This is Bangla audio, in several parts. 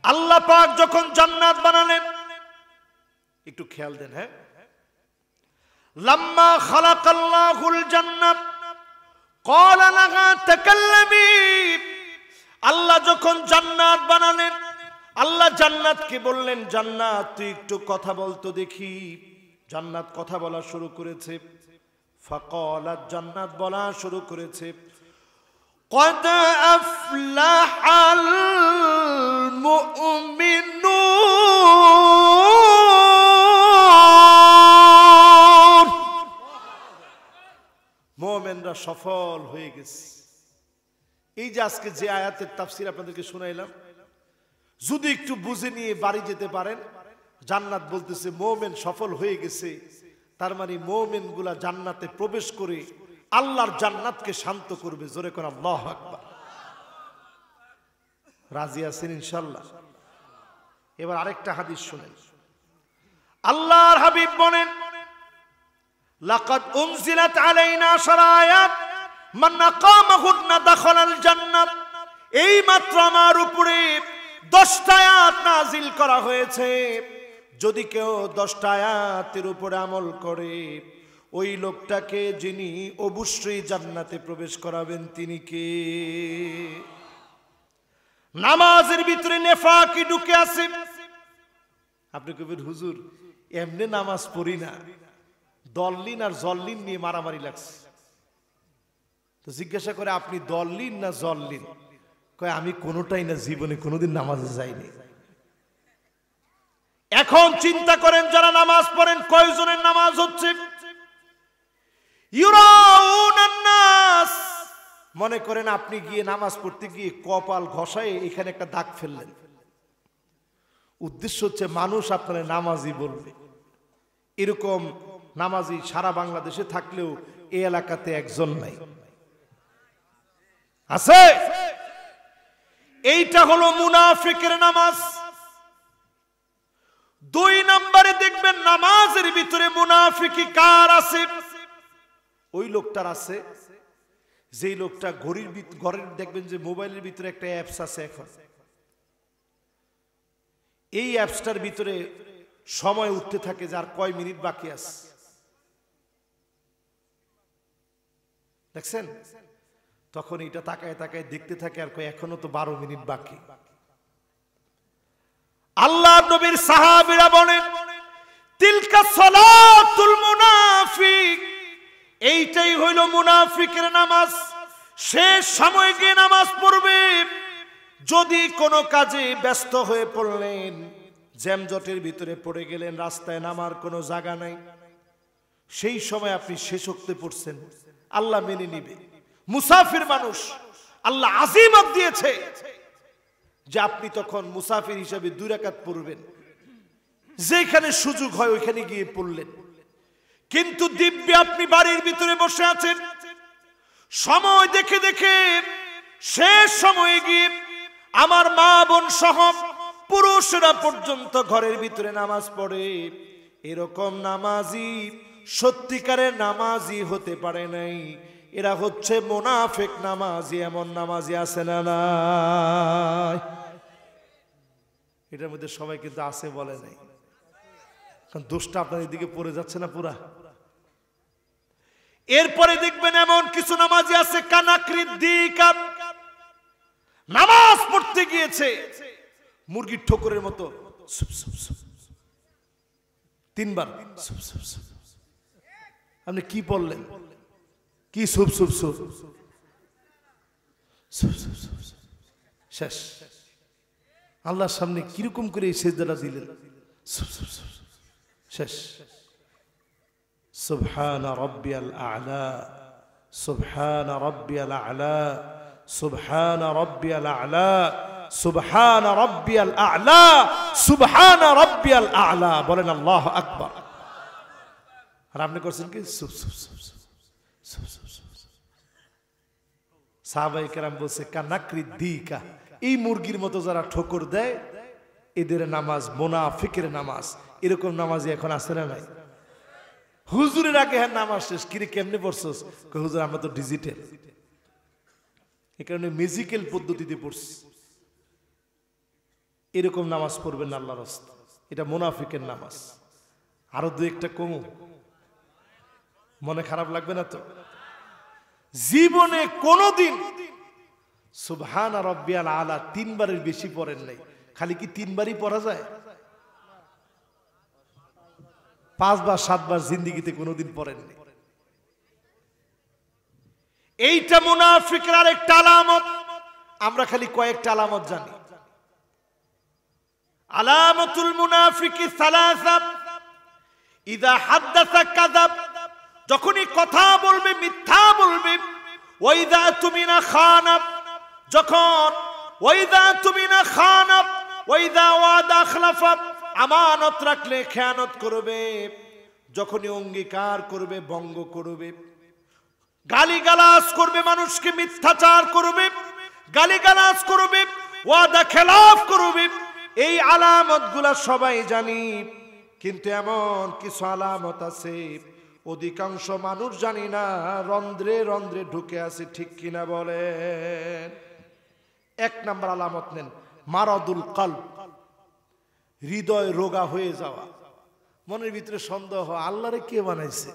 আল্লাহ পাক যখন জান্নাত বানালেন, একটু খেয়াল দেন, হ্যাঁ, লাম্মা খালাকাল্লাহুল জান্নাত ক্বালা লাহা তাকাল্লামি। আল্লাহ যখন জান্নাত বানালেন, আল্লাহ জান্নাতকে বললেন, জান্নাত তুই একটু কথা বলতো দেখি। জান্নাত কথা বলা শুরু করেছে। ফাকালাত, জান্নাত বলা শুরু করেছে, قد أفلح المؤمنون। মুমিনরা সফল হয়ে গেছে। এই যে আজকে যে আয়াতের তাফসীর আপনাদেরকে শোনাইলাম, যদি একটু বুঝে নিয়ে বাড়ি যেতে পারেন, জান্নাত বলতেছে মুমিন সফল হয়ে গেছে, তার মানে মুমিনগুলা জান্নাতে প্রবেশ করে আল্লাহর জান্নাতকে শান্ত করবে। জোরে করে আল্লাহু আকবার। রাজি আছেন ইনশাআল্লাহ? এবার আরেকটা হাদিস শুনেন। আল্লাহর হাবিব বলেন, লাকাদ উনজিলাত আলাইনা শারায়াত মান আকামাহুন্না দাখালাল জান্নাত। এই মাত্র আমার উপরে 10টা আয়াত নাজিল করা হয়েছে। যদি কেউ 10টা আয়াতের উপরে আমল করে, ওই লোকটাকে যিনি অবশ্যই জান্নাতে প্রবেশ করাবেন তিনি কে? নামাজের ভিতরে নেফাকি ঢুকে আছে। আপনি কবেন হুজুর এমনি নামাজ পড়ি না, দল্লিন আর জল্লিন নিয়ে মারামারি লাগছে। তো জিজ্ঞাসা করে আপনি দল্লিন না জল্লিন? কয় আমি কোনোটাই না, জীবনে কোনোদিন নামাজে যাইনি। এখন চিন্তা করেন, যারা নামাজ পড়েন কয়জনের নামাজ হচ্ছে? মনে করেন আপনি গিয়ে নামাজ পড়তে গিয়ে কপাল ঘষায় এখানে একটা দাগ ফেললেন। উদ্দেশ্য হচ্ছে মানুষ আপনার নামাজি বলবে। এরকম নামাজি সারা বাংলাদেশে থাকলেও এই এলাকাতে একজন নাই, আছে? এইটা হলো মুনাফিকের নামাজ। 2 নম্বরে দেখবেন নামাজের ভিতরে মুনাফিকি কার আছে? ওই লোকটার আছে যেই লোকটা ঘরের দেখবেন যে মোবাইলের ভিতরে একটা অ্যাপস আছে। এখন এই অ্যাপসটার ভিতরে সময় উঠতে থাকে যার কয় মিনিট বাকি আছে, দেখছেন? তখন এটা তাকায় তাকায় দেখতে থাকে আর কয় এখনো তো 12 মিনিট বাকি। আল্লাহ নবীর সাহাবীরা বলেন, তিলকা সালাতুল মুনাফিক। এইটাই হইল মুনাফিকের নামাজ। শেষ সময় গিয়ে নামাজ পড়বে। যদি কোনো কাজে ব্যস্ত হয়ে পড়লেন, জ্যামজটের ভিতরে পড়ে গেলেন, রাস্তায় নামার কোনো জায়গা নাই, সেই সময় আপনি শেষ ওক্তে পড়ছেন, আল্লাহ মেনে নিবে। মুসাফির মানুষ আল্লাহ আজিমত দিয়েছে যে আপনি তখন মুসাফির হিসাবে 2 রাকাত পড়বেন। যেখানে সুযোগ হয় ওইখানে গিয়ে পড়লেন। কিন্তু দিব্যে আপনি বাড়ির ভিতরে বসে আছেন, সময় দেখে দেখে শেষ সময়ে গিয়ে আমার মা বোন সহ পুরুষরা পর্যন্ত ঘরের ভিতরে নামাজ পড়ে। এরকম নামাজি সত্যিকারের নামাজি হতে পারে নাই। এরা হচ্ছে মুনাফিক নামাজি। এমন নামাজি আছে না নাই? এটার মধ্যে সবাই কিন্তু আছে বলে নাই, কারণ দোষটা আপনার এদিকে পড়ে যাচ্ছে না পুরা। এরপরে দেখবেন এমন কিছু নামাজি আছে কানাকৃদ্দিকা, নামাজ পড়তে গিয়েছে মুরগির ঠোকরের মতো 3 বার। আপনি কি বললেন? কি সুপ সুপ সুপ শেষ। আল্লাহর সামনে কিরকম করে এই সেজদাটা দিলেন? শেষ। সুবহানা রাব্বিয়াল আ'লা, সুবহানা রাব্বিয়াল আ'লা, সুবহানা রাব্বিয়াল আ'লা, সুবহানা রাব্বিয়াল আ'লা, সুবহানা রাব্বিয়াল আ'লা। বলেন আল্লাহু আকবার। আর আপনি করছেন কি? সুপ সুপ সুপ সুপ সুপ সুপ সুপ। সাহাবায়ে কেরাম বলছে কানাকৃদ্দিকা, এই মুরগির মতো যারা ঠোকর দেয় এদের নামাজ মুনাফিকের নামাজ। এরকম নামাজি এখন আছে না নাই? হুজুরের আগে হ্যাঁ নামাজ শেষ, কিরে কেমনে পড়ছস? হুজুর আমরা তো ডিজিটাল, এই কারণে মিউজিক্যাল পদ্ধতিতে পড়ছি। এরকম নামাজ পড়বেন না আল্লাহর রাস্তা, এটা মুনাফিকের নামাজ। আরো দু একটা কমু, মনে খারাপ লাগবে না তো? জীবনে কোনদিন সুবহানা রাব্বিয়াল আলা 3 বারের বেশি পড়েন নাই, খালি কি 3 বারই পড়া যায়? 5 বার 7 বার জিন্দেগিতে কোনোদিন পড়েননি। এইটা মুনাফিকের আরেকটা আলামত। আমরা খালি কয়েকটা আলামত জানি। আলামাতুল মুনাফিকি সালাসা, ইযা হাদাসা কাযাব, যখনই কথা বলবে মিথ্যা বলবে। ওয়া ইযা তুমিনা খানা, যখন ওয়া ইযা তুমিনা খানা, ওয়া ইযা ওয়াদা আখলাফা, আমানত রাখলে খেয়ানত করবে। যখনই অঙ্গীকার করবে ভঙ্গ করবে। গালিগালাজ করবে, মানুষকে মিথ্যাচার করবে, গালিগালাজ করবে, ওয়াদা খেলাফ করবে। এই আলামতগুলা সবাই জানি, কিন্তু এমন কিছু আলামত আছে অধিকাংশ মানুষ জানি না, রন্ধ্রে রন্ধ্রে ঢুকে আছে, ঠিক কিনা বলেন? 1 নাম্বার আলামত নেন, মারাদুল কলব, হৃদয় রোগা হয়ে যাওয়া। মনের ভিতরে সন্দেহ, আল্লাহরে কে বানাইছে?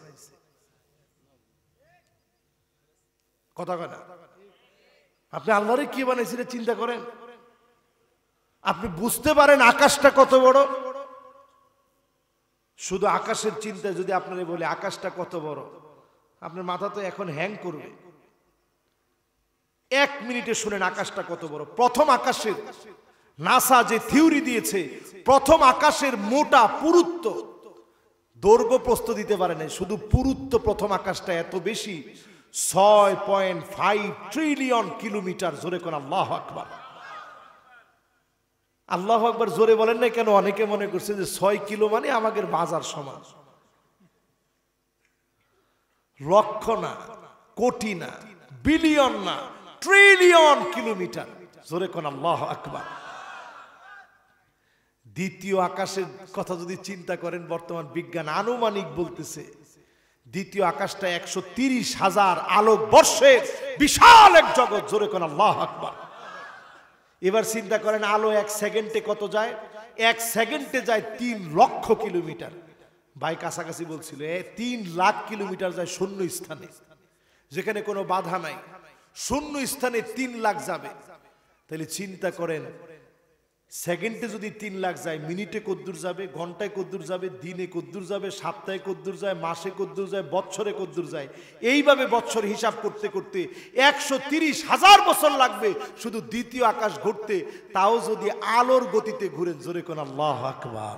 কথা কয় না? আপনি আল্লাহরে কে বানাইছে চিন্তা করেন। আপনি বুঝতে পারেন আকাশটা কত বড়? শুধু আকাশের চিন্তায় যদি আপনারা বলে আকাশটা কত বড়, আপনার মাথা তো এখন হ্যাং করবে। 1 মিনিটে শুনেন আকাশটা কত বড়। প্রথম আকাশের নাসা যে থিওরি দিয়েছে, প্রথম আকাশের মোটা পুরুত্ব, দৈর্ঘ্য প্রস্থ দিতে পারে না, শুধু পুরুত্ব প্রথম আকাশটা এত বেশি, 6.5 ট্রিলিয়ন কিলোমিটার। জোরে কোন আল্লাহু আকবার। আল্লাহু আকবার জোরে বলেন না কেন? অনেকে মনে করছে যে 6 কিলো মানে আমাদের বাজার সমান। লক্ষ না, কোটি না, বিলিয়ন না, ট্রিলিয়ন কিলোমিটার। জোরে কোন আল্লাহু আকবার। দ্বিতীয় আকাশের কথা যদি চিন্তা করেন, বর্তমান বিজ্ঞান আনুমানিক বলতেছে দ্বিতীয় আকাশটা 130,000 আলোক বর্ষের বিশাল এক জগৎ। জোরে কোন আল্লাহু আকবার। এবার চিন্তা করেন আলো 1 সেকেন্ডে কত যায়? 1 সেকেন্ডে যায় 3 লক্ষ কিলোমিটার। ভাই কাছাকাছি বলছিল 3 লাখ কিলোমিটার যায় শূন্য স্থানে, যেখানে কোনো বাধা নাই। শূন্য স্থানে 3 লাখ যাবে। তাহলে চিন্তা করেন, সেকেন্ডে যদি 3 লাখ যায়, মিনিটে কদ্দূর যাবে, ঘন্টায় কদ্দূর যাবে, দিনে কদ্দূর যাবে, সপ্তাহে কদ্দূর যায়, মাসে কদ্দূর যায়, বছরে কদ্দূর যায়। এইভাবে বছর হিসাব করতে করতে 130,000 বছর লাগবে শুধু দ্বিতীয় আকাশ ঘুরতে, তাও যদি আলোর গতিতে ঘুরেন। জোরে কোন আল্লাহু আকবার।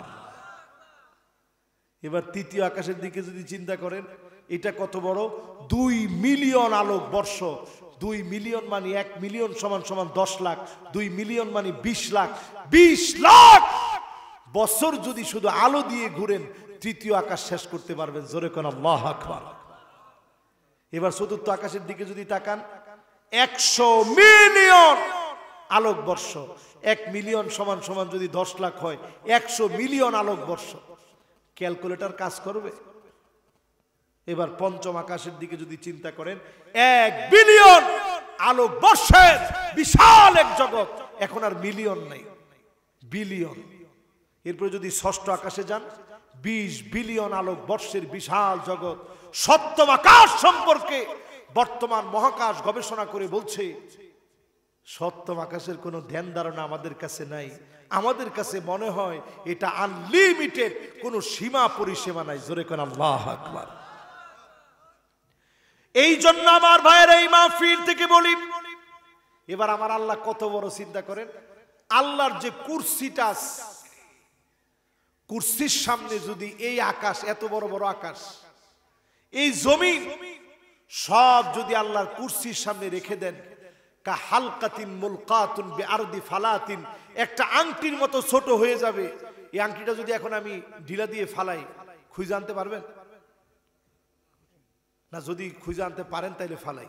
এবার তৃতীয় আকাশের দিকে যদি চিন্তা করেন, এটা কত বড়? 2 মিলিয়ন আলোক বর্ষ। 2 মিলিয়ন মানে 1 মিলিয়ন সমান সমান 10 লাখ। 2 মিলিয়ন মানে 20 লাখ। 20 লাখ বছর যদি শুধু আলো দিয়ে ঘুরেন, তৃতীয় আকাশ শেষ করতে পারবেন। জোরে কোন আল্লাহু আকবার। এবার চতুর্থ আকাশের দিকে যদি তাকান, 100 মিলিয়ন আলোক বর্ষ। 1 মিলিয়ন সমান সমান যদি 10 লাখ হয়, 100 মিলিয়ন আলোক বর্ষ। ক্যালকুলেটর কাজ করবে? এবার পঞ্চম আকাশের দিকে যদি চিন্তা করেন, 1 বিলিয়ন আলোক বর্ষের বিশাল এক জগৎ। এখন আর মিলিয়ন নাই, বিলিয়ন। এরপরে যদি ষষ্ঠ আকাশে যান, 20 বিলিয়ন আলোক বর্ষের বিশাল জগৎ। সপ্তম আকাশ সম্পর্কে বর্তমান মহাকাশ গবেষণা করে বলছে, সপ্তম আকাশের কোনো ধ্যান ধারণা আমাদের কাছে নাই। আমাদের কাছে মনে হয় এটা আনলিমিটেড, কোনো সীমা পরিসীমা নাই। জোরে কোন আল্লাহু আকবার। এই জন্য আমার ভাইয়ের এই মাহফিল থেকে বলি, এবার আমার আল্লাহ কত বড় চিন্তা করেন। আল্লাহর যে কুরসিটা, কুরসির সামনে যদি এই আকাশ, এত বড় বড় আকাশ, এই জমিন সব যদি আল্লাহর কুরসির সামনে রেখে দেন, কা হালকাতিন মুলকাতুন বিআরদি ফালাতিন, একটা আংটির মতো ছোট হয়ে যাবে। এই আংটিটা যদি এখন আমি ঢিলা দিয়ে ফালাই, খুঁজে আনতে পারবেন না? যদি খুঁজে আনতে পারেন তাইলে ফালাই,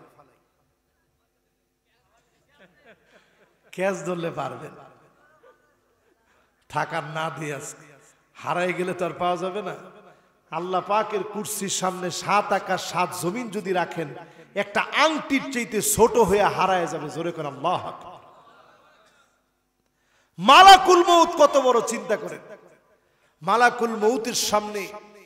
ক্যাচ ধরলে পারবেন। থাকার না দিয়ে হারাই গেলে তো আর পাওয়া যাবে না। আল্লাহ পাকের কুরসির সামনে 7 আকাশ 7 জমিন যদি রাখেন, একটা আংটির চাইতে ছোট হয়ে হারায় যাবে। জোরে করে আল্লাহু আকবার। মালাকুল মউত কত বড় চিন্তা করেন। মালাকুল মউতের সামনে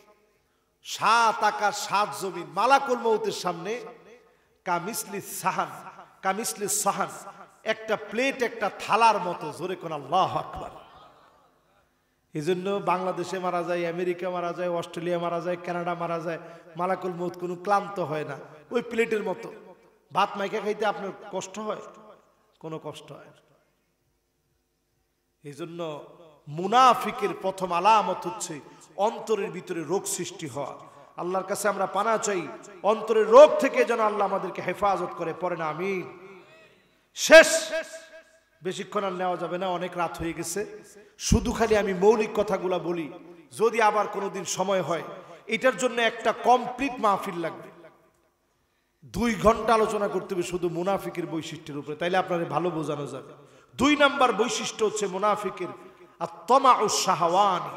7 আকাশ 7 জমিন, মালাকুল মউতের সামনে কামিসলি সাহান, একটা প্লেট, একটা থালার মতো। জোরে কোন আল্লাহু আকবার। এজন্য বাংলাদেশে মারা যায়, আমেরিকা মারা যায়, অস্ট্রেলিয়া মারা যায়, কানাডা মারা যায়, মালাকুল মউত কোনো ক্লান্ত হয় না। ওই প্লেটের মতো। ভাত মাইকা খাইতে আপনার কষ্ট হয়? কোনো কষ্ট হয় না। এই জন্য মুনাফিকের প্রথম আলামত হচ্ছে অন্তরের ভিতরে রোগ সৃষ্টি হওয়া। আল্লাহর কাছে আমরা পানা চাই অন্তরের রোগ থেকে যেন আল্লাহ আমাদেরকে হেফাজত করে। পড়ে না আমিন। শেষ, বেশিক্ষণ আর নেওয়া যাবে না, অনেক রাত হয়ে গেছে। শুধু খালি আমি মৌলিক কথাগুলা বলি, যদি আবার কোনোদিন সময় হয়। এটার জন্য একটা কমপ্লিট মাহফিল লাগবে, 2 ঘন্টা আলোচনা করতে হবে শুধু মুনাফিকের বৈশিষ্ট্যের উপরে, তাইলে আপনাদের ভালো বোঝানো যাবে। 2 নাম্বার বৈশিষ্ট্য হচ্ছে মুনাফিকের আত-তামাউশ শাহওয়ানি।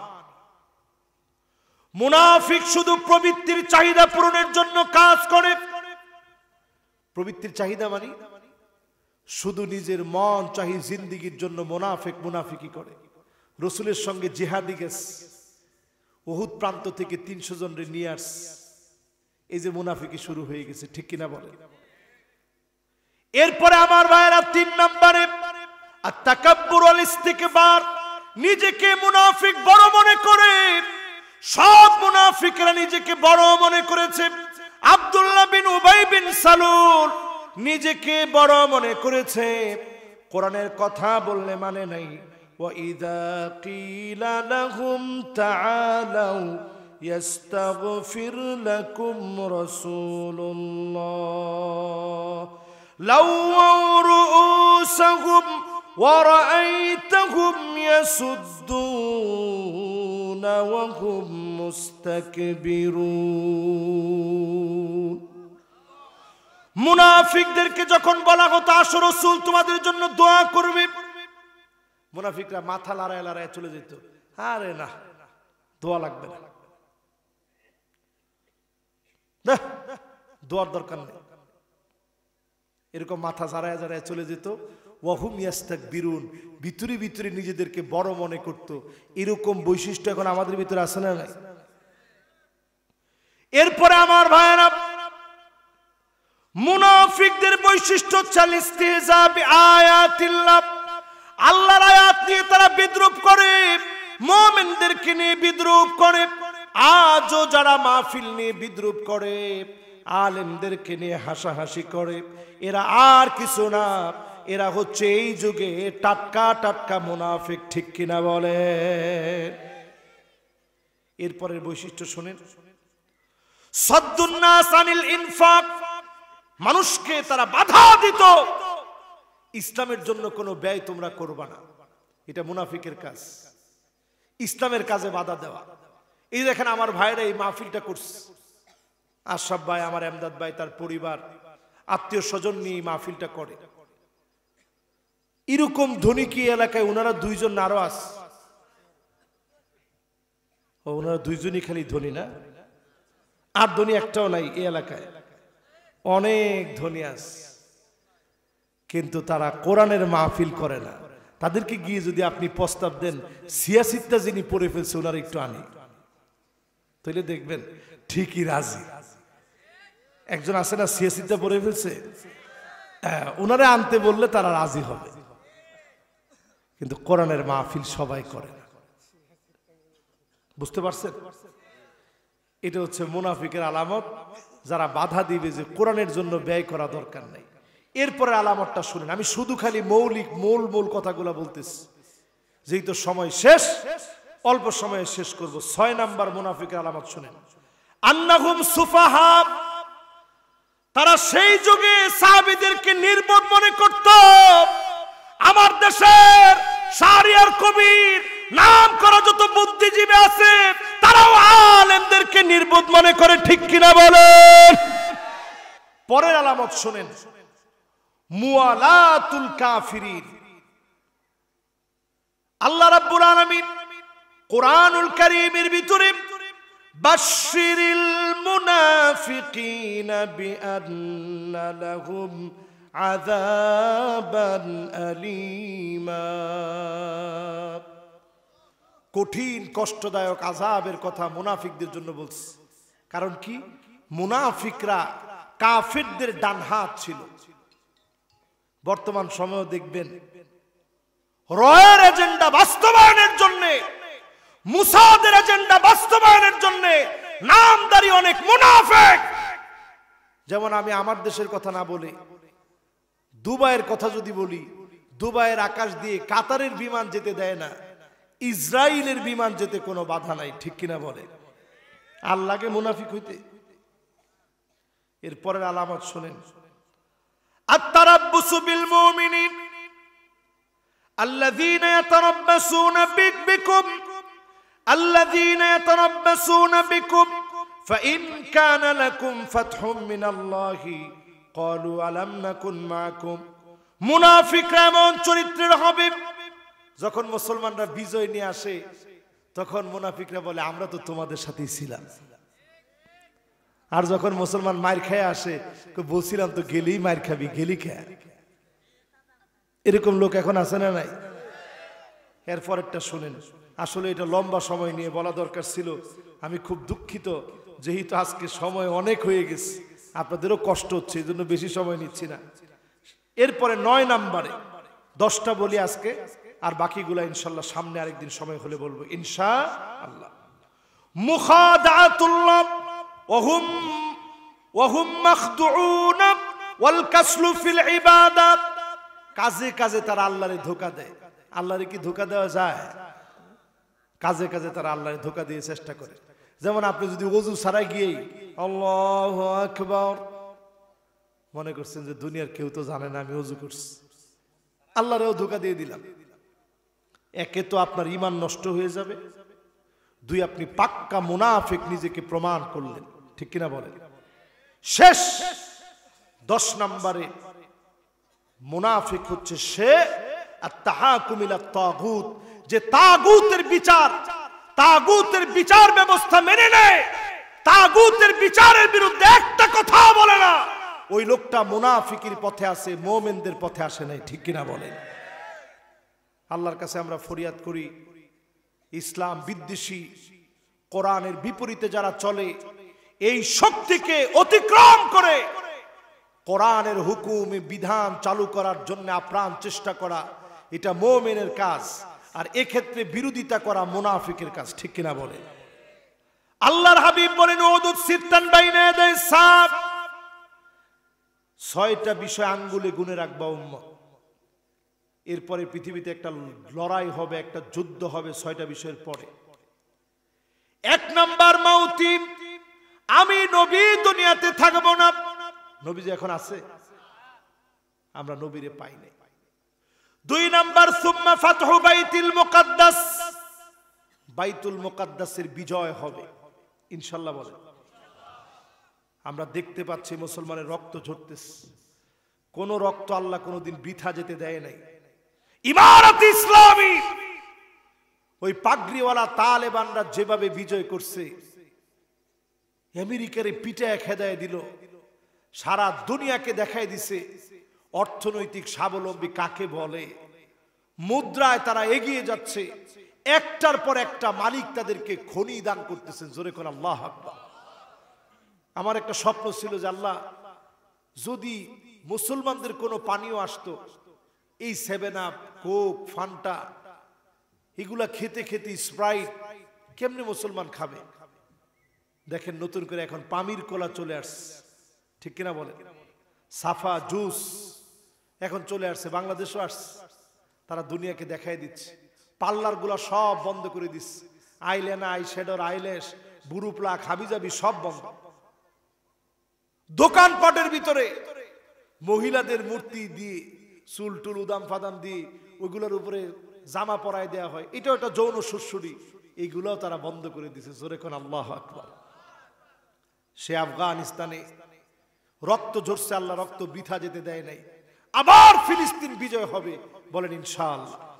মুনাফিক শুধু প্রবৃত্তির চাহিদা পূরণের জন্য কাজ করে। প্রবৃত্তির চাহিদা মানে শুধু নিজের মন চাহি জিন্দিগির জন্য মুনাফিকি করে। রাসূলের সঙ্গে জিহাদি গেছে, উহুদ প্রান্ত থেকে 300 জনরে নিয়ে আসছে। এই যে মুনাফিকি শুরু হয়ে গেছে, ঠিক কিনা বলেন? এরপরে আমার ভাইরা 3 নম্বরে আত-তাকাব্বুর ওয়াল ইস্তিকবার। নিজেকে মুনাফিক বড় মনে করে। সব মুনাফিকরা নিজেকে বড় মনে করেছে। আব্দুল্লাহ বিন উবাই বিন সালুল নিজেকে বড় মনে করেছে, কোরআনের কথা বললে মানে নাই। ওয়া ইযা কিলা লাহুম তাআলাউ ইস্তাগফির লাকুম রাসূলুল্লাহ লাওয়াউ রুউসাহুম ওয়া রাআইতাহুম ইয়াসুদ্দুনা ওয়া হুম মুস্তাকবিরুন। মুনাফিকদেরকে যখন বলা হতো আসো রাসূল তোমাদের জন্য দোয়া করবে, মুনাফিকরা মাথা লড়ায় লড়ায় চলে যেত। আরে না, দোয়া লাগবে না, দোয়ার দরকার নেই, এরকম মাথা জারায় জারায় চলে যেত। ওয়াহুম ইয়াস্তাকবিরুন, ভিতরে ভিতরে নিজেদেরকে বড় মনে করত। এরকম বৈশিষ্ট্য এখন আমাদের ভিতরে আছে না নাই? এরপরে আমার ভাইয়েরা, মুনাফিকদের বৈশিষ্ট্য হচ্ছে ইস্তিহজা বিআয়াতিল্লাহ। আল্লাহর আয়াত নিয়ে তারা বিদ্রূপ করে, মুমিনদেরকে নিয়ে বিদ্রূপ করে। আজও যারা মাহফিল নিয়ে বিদ্রূপ করে, আলেমদেরকে নিয়ে হাসাহাসি করে, এরা আর কিছু না, এরা হচ্ছে এই যুগে টাটকা টাটকা মুনাফিক, ঠিক কিনা বলে? এরপরের বৈশিষ্ট্য শুনেন, সাদ্দুন নাস আনিল ইনফাক। মানুষকে তারা বাধা দিত, ইসলামের জন্য কোনো ব্যয় তোমরা করবা না। এটা মুনাফিকের কাজ, ইসলামের কাজে বাধা দেওয়া। এই দেখেন আমার ভাইরা এই মাহফিলটা করছে, আশরাফ ভাই, আমার এমদাদ ভাই, তার পরিবার, আত্মীয় স্বজন নিয়ে মাহফিলটা করে। এরকম ধনী কি এলাকায় ওনারা 2 জন আরো আছে? ওনারা 2 জনই খালি ধনী না, আর ধনী একটাও নাই এই এলাকায়, অনেক ধনী আছে, কিন্তু তারা কোরআনের মাহফিল করে না। তাদেরকে গিয়ে যদি আপনি প্রস্তাব দেন সিয়াসিতটা যিনি পড়ে ফেলছে ওনারা একটু আনি, তাহলে দেখবেন ঠিকই রাজি। একজন আছে না সিয়াসিতটা পড়ে ফেলছে, ওনারা আনতে বললে তারা রাজি হবে, কিন্তু কোরআনের মাহফিল সবাই করে না। বুঝতে পারছেন? এটা হচ্ছে মুনাফিকের আলামত, যারা বাধা দিবে যে কোরআনের জন্য ব্যয় করা দরকার নাই। এরপরে আলামতটা শুনেন, আমি শুধু খালি মৌলিক মূল কথাগুলো বলতেছি, যেহেতু সময় শেষ, অল্প সময়ে শেষ করব। 6 নাম্বার মুনাফিকের আলামত শুনেন, আন্নাহুম সুফাহা। তারা সেই যুগে সাহাবীদেরকে নির্বোধ মনে করত। আমার দেশের শাহরিয়ার কবির নাম করা যত বুদ্ধিজীবী আছে তারাও আলেমদেরকে নির্বোধ মনে করে, ঠিক কিনা বলেন? পরের আলামত শুনেন, মুওয়ালাতুল কাফিরিন। আল্লাহ রাব্বুল আলামিন কোরআনুল কারীমের ভিতরে বাশশিরিল মুনাফিকিনা বিআন্না লাহুম আযাবান আলীমা। কঠিন কষ্টদায়ক আযাবের কথা মুনাফিকদের জন্য বলছে। কারণ কি? মুনাফিকরা কাফিরদের ডান হাত ছিল। বর্তমান সময়ে দেখবেন রয়ের এজেন্ডা বাস্তবায়নের জন্য, মুসাদের এজেন্ডা বাস্তবায়নের জন্য নামদারি অনেক মুনাফিক। যেমন আমি আমার দেশের কথা না বলে দুবাইয়ের কথা যদি বলি, দুবাইয়ের আকাশ দিয়ে কাতারের বিমান যেতে দেয় না, ইসরায়েলের বিমান যেতে কোনো বাধা নাই, ঠিক কিনা বলে? আল্লাহকে মুনাফিক হইতে। এরপরের আলামত শুনেন, আত-তারাব্বুসু বিল মুমিনিন আল্লাযীনা ইয়াতারাব্বাসুনা বিকুম আল্লাযীনা ইয়াতারাব্বাসুনা বিকুম ফাইন কানা লাকুম ফাতহুম মিনাল্লাহি ক্বালু আলাম নাকুন মাআকুম। মুনাফিকরা এমন চরিত্রের হবে, যখন মুসলমানরা বিজয় নিয়ে আসে তখন মুনাফিকরা বলে আমরা তো তোমাদের সাথেই ছিলাম। আর যখন মুসলমান মার খেয়ে আসে বলছিলাম তো গেলেই মার খাবি, গেলি খেয়ে। এরকম লোক এখন আছে না নাই? এরপরেরটা শুনেন, আসলে এটা লম্বা সময় নিয়ে বলা দরকার ছিল। আমি খুব দুঃখিত, যেহেতু আজকে সময় অনেক হয়ে গেছে, আপনাদেরও কষ্ট হচ্ছে, এই জন্য বেশি সময় নিচ্ছি না। এরপরে 9 নম্বরে 10টা বলি আজকে, আর বাকিগুলা ইনশাল্লাহ সামনে আরেকদিন সময় হলে বলবো ইনশাআল্লাহ। মুখাদাতুল্লাহ ওয়াহুম মাখদুউন ওয়াল কাসলু ফিল ইবাদাত। কাজে কাজে তারা আল্লাহরে ধোঁকা দেয়। আল্লাহরে কি ধোঁকা দেওয়া যায়? কাজে কাজে তারা আল্লাহরে ধোঁকা দিয়ে চেষ্টা করে। যেমন আপনি যদি ওযু ছাড়াই গিয়ে আল্লাহু আকবার মনে করছেন যে দুনিয়ার কেউ তো জানে না আমি ওযু করছি, আল্লাহরেও ধোঁকা দিয়ে দিলাম। একে তো আপনার ঈমান নষ্ট হয়ে যাবে, 2 আপনি পাক্কা মুনাফিক নিজেকে প্রমাণ করলেন, ঠিক কিনা বলেন? শেষ 10 নম্বরে মুনাফিক হচ্ছে সে আত-তাহাকুম ইলা তাগুত, যে তাগুতের বিচার ব্যবস্থা মেনে নেয়, তাগুতের বিচারের বিরুদ্ধে একটা কথা বলে না। ওই লোকটা মুনাফিকের পথে আছে, মুমিনদের পথে আসে নাই, ঠিক কিনা বলেন? আল্লাহর কাছে আমরা ফরিয়াদ করি, ইসলাম বিদ্বেষী কোরআনের বিপরীতে যারা চলে, এই শক্তিকে অতিক্রম করে কোরআনের হুকুম বিধান চালু করার জন্য আপ্রাণ চেষ্টা করা, এটা মুমিনের কাজ। আর এক্ষেত্রে বিরোধিতা করা মুনাফিকের কাজ, ঠিক কিনা বলে? আল্লাহর হাবিব বলেন উদুদ সিত্তান বাইনা ইয়াদাই সাব, 6টা বিষয় আঙ্গুলে গুনে রাখবা উম্মত। এরপরে পৃথিবীতে একটা লড়াই হবে, একটা যুদ্ধ হবে 6টা বিষয়ের পরে। 1 নাম্বার মাউতি, আমি নবী দুনিয়াতে থাকব না। নবী যে এখন আছে, আমরা নবীরে পাই নাই। 2 নাম্বার সুম্মা ফাতহু বাইতুল মুকাদ্দাস, বাইতুল মুকাদ্দাসের বিজয় হবে ইনশাআল্লাহ বলেন। আমরা দেখতে পাচ্ছি মুসলমানের রক্ত ঝরতেছে, কোন রক্ত আল্লাহ কোনদিন বৃথা যেতে দেয় নাই। ইমারত ইসলামী, ওই পাগড়িওয়ালা তালেবানরা যেভাবে বিজয় করছে, আমেরিকারে পিটায় খেদায় দিল, সারা দুনিয়াকে দেখায় দিছে অর্থনৈতিক স্বাবলম্বী কাকে বলে। মুদ্রায় তারা এগিয়ে যাচ্ছে, একটার পর একটা মালিক তাদেরকে খনি দান করতেছেন। জোরে করে আল্লাহু আকবার। আমার একটা স্বপ্ন ছিল যে আল্লাহ, যদি মুসলমানদের কোনো পানীয় আসতো, এই 7 আপ, কোক, ফান্টা এগুলা খেতে খেতে, স্প্রাইট কেমনে মুসলমান খাবে? দেখেন নতুন করে এখন পামির কোলা চলে আসছে, ঠিক কিনা বলে? সাফা জুস এখন চলে আসছে, বাংলাদেশও আসছে। তারা দুনিয়াকে দেখাই দিচ্ছে। পার্লার গুলা সব বন্ধ করে দিচ্ছে, আইলেনা, আইশ্যাডোর, আইল্যাশ, বুরুপ্লাক, হাবিজাবি সব বন্ধ। দোকানপাটের ভিতরে মহিলাদের মূর্তি দিয়ে, চুল টুল উদাম ফাদাম দিয়ে ওইগুলোর উপরে জামা পরায় দেওয়া হয়, এটাও একটা যৌন সুশ্রুরি, এইগুলাও তারা বন্ধ করে দিচ্ছে। জোরে কোন আল্লাহু আকবার। সে আফগানিস্তানে রক্ত ঝরছে, আল্লাহ রক্ত বৃথা যেতে দেয় নাই। আবার ফিলিস্তিন বিজয় হবে, বলেন ইনশাআল্লাহ।